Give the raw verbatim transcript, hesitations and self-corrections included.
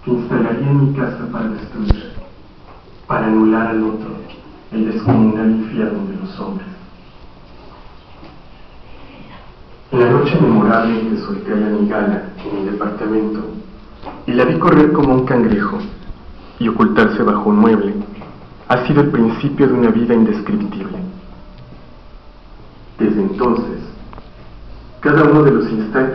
que instalaría en mi casa para destruir, para anular al otro, el descomunal infierno de los hombres. En la noche memorable en que solté a la migala en mi departamento y la vi correr como un cangrejo y ocultarse bajo un mueble, ha sido el principio de una vida indescriptible. Desde entonces, cada uno de los instantes